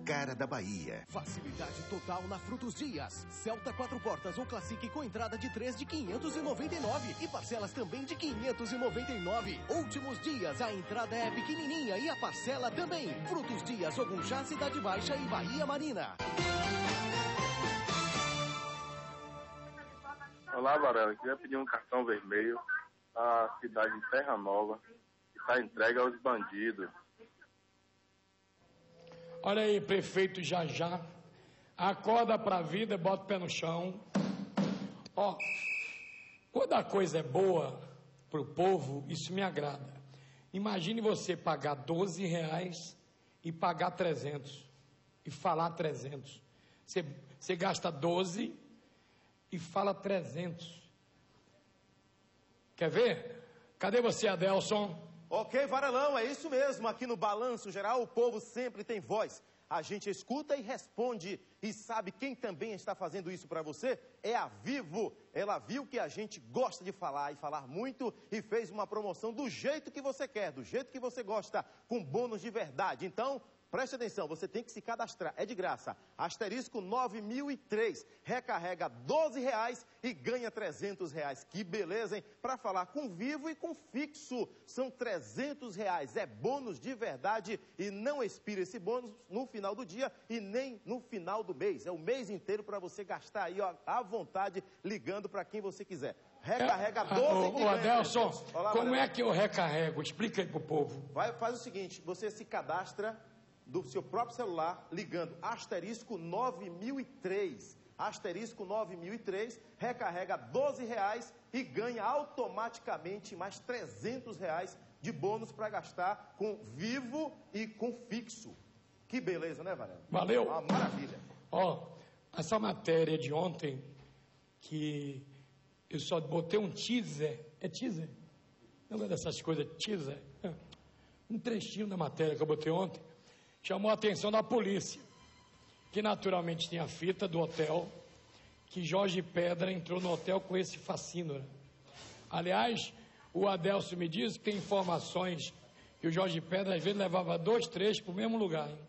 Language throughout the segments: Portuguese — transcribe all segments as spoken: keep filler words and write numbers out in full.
cara da Bahia. Facilidade total na Frutos Dias. Celta quatro portas ou Classic com entrada de três de quinhentos e noventa e nove e parcelas também de quinhentos e noventa e nove. Últimos dias, a entrada é pequenininha e a parcela também. Frutos Dias, Ogunchá, Cidade Baixa e Bahia Marina. Olá, Varela. Eu queria pedir um cartão vermelho à cidade de Terra Nova, que está entregue aos bandidos. Olha aí, prefeito Jajá, acorda pra vida, bota o pé no chão. Ó, quando a coisa é boa pro povo, isso me agrada. Imagine você pagar doze reais e pagar trezentos, e falar trezentos. Você, você gasta doze e fala trezentos. Quer ver? Cadê você, Adelson? Ok, Varelão, é isso mesmo. Aqui no Balanço Geral, o povo sempre tem voz. A gente escuta e responde. E sabe quem também está fazendo isso para você? É a Vivo. Ela viu que a gente gosta de falar e falar muito e fez uma promoção do jeito que você quer, do jeito que você gosta, com bônus de verdade. Então, preste atenção, você tem que se cadastrar, é de graça. Asterisco nove mil e três, recarrega doze reais e ganha trezentos reais. Que beleza, hein? Para falar com Vivo e com Fixo, são trezentos reais. É bônus de verdade e não expira esse bônus no final do dia e nem no final do mês. É o mês inteiro para você gastar aí, ó, à vontade, ligando para quem você quiser. Recarrega é, doze Ô, Adelson, Olá, como Maria. é que eu recarrego? Explica aí pro povo. Vai, faz o seguinte, você se cadastra do seu próprio celular, ligando asterisco nove mil e três, asterisco nove mil e três, recarrega doze reais e ganha automaticamente mais trezentos reais de bônus para gastar com Vivo e com Fixo. Que beleza, né, Varela? Valeu. Uma maravilha. Ó, essa matéria de ontem, que eu só botei um teaser, é teaser? Não é dessas coisas, teaser? É. Um trechinho da matéria que eu botei ontem, chamou a atenção da polícia, que naturalmente tinha a fita do hotel, que Jorge Pedra entrou no hotel com esse facínora. Aliás, o Adelson me diz que tem informações que o Jorge Pedra às vezes levava dois, três para o mesmo lugar, hein?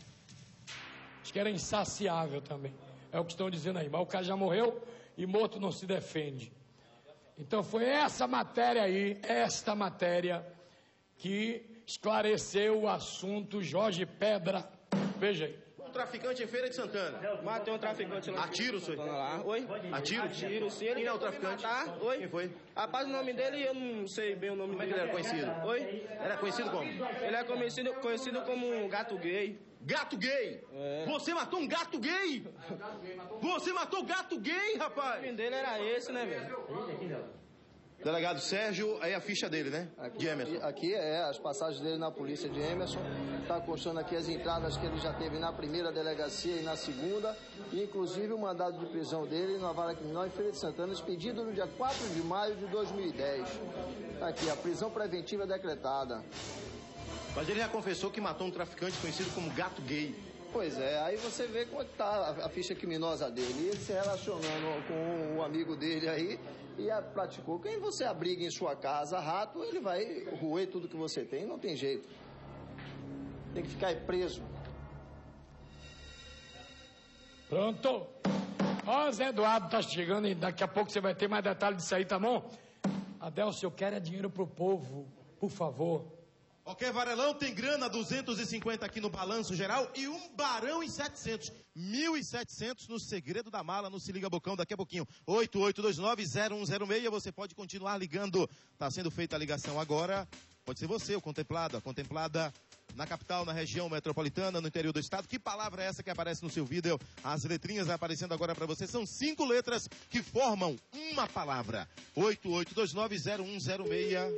Acho que era insaciável também, é o que estão dizendo aí, mas o cara já morreu e morto não se defende. Então foi essa matéria aí, esta matéria, que esclareceu o assunto Jorge Pedra. Veja aí. Um traficante em Feira de Santana. Matei um traficante lá. Atiro, senhor? Lá. Oi? Atiro? Atiro, sim. Ele Quem é o traficante? Matar. Oi? Quem foi? Rapaz, o nome dele eu não sei bem o nome Como é que dele. ele era conhecido? Oi? Era conhecido como? Ele é conhecido, conhecido como um gato gay. Gato gay? É. Você matou um gato gay? Você matou gato gay, O rapaz? nome dele era esse, né, velho? Delegado Sérgio, aí a ficha dele, né? Aqui, De Emerson. aqui é as passagens dele na polícia de Emerson. Está constando aqui as entradas que ele já teve na primeira delegacia e na segunda. E inclusive o mandado de prisão dele na vara criminal em Feira de Santana, expedido no dia quatro de maio de dois mil e dez. Tá aqui, a prisão preventiva decretada. Mas ele já confessou que matou um traficante conhecido como gato gay. Pois é, aí você vê como está a, a ficha criminosa dele. E ele se relacionando com o amigo dele aí e a, praticou. Quem você abriga em sua casa, rato, ele vai roer tudo que você tem, não tem jeito. Tem que ficar aí preso. Pronto. Ó, Zé Eduardo tá chegando e daqui a pouco você vai ter mais detalhes disso aí, tá bom? Adelson, eu quero é dinheiro pro povo, por favor. Ok, Varelão, tem grana, duzentos e cinquenta aqui no Balanço Geral e um barão e setecentos. mil e setecentos no Segredo da Mala, no Se Liga Bocão, daqui a pouquinho. oito oito dois nove zero um zero seis, você pode continuar ligando. Tá sendo feita a ligação agora. Pode ser você, o contemplado, a contemplada na capital, na região metropolitana, no interior do estado. Que palavra é essa que aparece no seu vídeo? As letrinhas aparecendo agora para você. São cinco letras que formam uma palavra. oito oito dois nove zero um zero seis.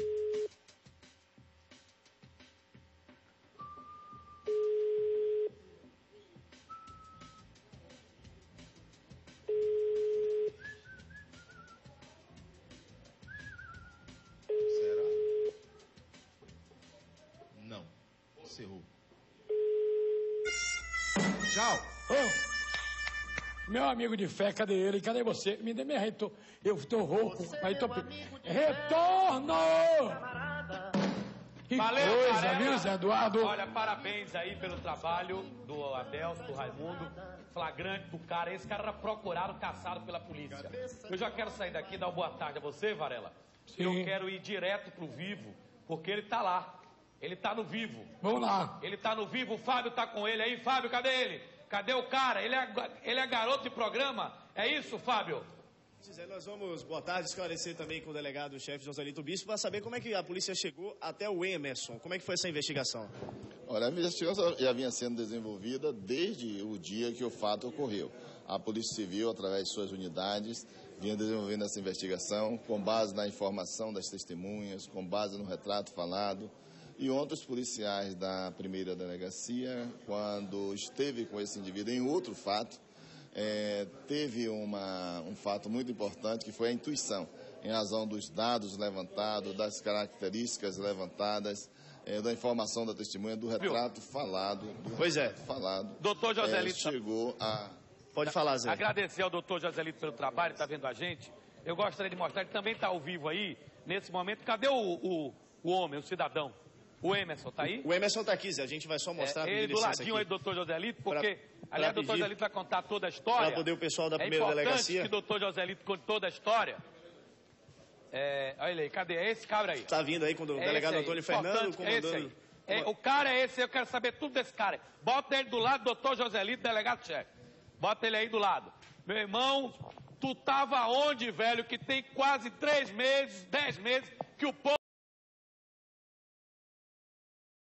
Não. Encerrou. Tchau. Oh, meu amigo de fé, cadê ele? Cadê você? Me dê minha retorno. Eu tô rouco. Aí tô... Retorno! Que Valeu, coisa, Varela. viu, Zé Eduardo? Olha, parabéns aí pelo trabalho do Adelso, do Raimundo, flagrante do cara. Esse cara era procurado, caçado pela polícia. Eu já quero sair daqui e dar uma boa tarde a você, Varela. Sim. Eu quero ir direto pro Vivo, porque ele tá lá. Ele tá no Vivo. Vamos lá. Ele tá no Vivo, o Fábio tá com ele aí. Fábio, cadê ele? Cadê o cara? Ele é, ele é garoto de programa? É isso, Fábio? Zé, nós vamos, boa tarde, esclarecer também com o delegado-chefe Joselito Bispo para saber como é que a polícia chegou até o Emerson. Como é que foi essa investigação? Olha, a investigação já vinha sendo desenvolvida desde o dia que o fato ocorreu. A Polícia Civil, através de suas unidades, vinha desenvolvendo essa investigação com base na informação das testemunhas, com base no retrato falado. E ontem os policiais da primeira delegacia, quando esteve com esse indivíduo em outro fato, É, teve uma, um fato muito importante, que foi a intuição, em razão dos dados levantados, das características levantadas, é, da informação da testemunha, do retrato falado. Do pois é. Falado. Doutor Joselito. É, chegou a... Pode falar, Zé. Agradecer ao doutor Joselito pelo trabalho, está vendo a gente. Eu gostaria de mostrar, ele também está ao vivo aí, nesse momento. Cadê o, o, o homem, o cidadão? O Emerson, tá aí? O Emerson tá aqui, Zé. A gente vai só mostrar. É, ele do ladinho aí do doutor Joselito, porque, pra, aliás, o doutor Joselito vai contar toda a história. Para poder o pessoal da primeira é delegacia. que o doutor Joselito conte toda a história. É, olha ele aí, cadê? É esse cabra aí. Tá vindo aí com o é delegado Antônio Fernando, comandando. É, o cara é esse, eu quero saber tudo desse cara. Bota ele do lado do doutor Joselito, delegado-chefe. Bota ele aí do lado. Meu irmão, tu tava onde, velho, que tem quase três meses, dez meses, que o povo...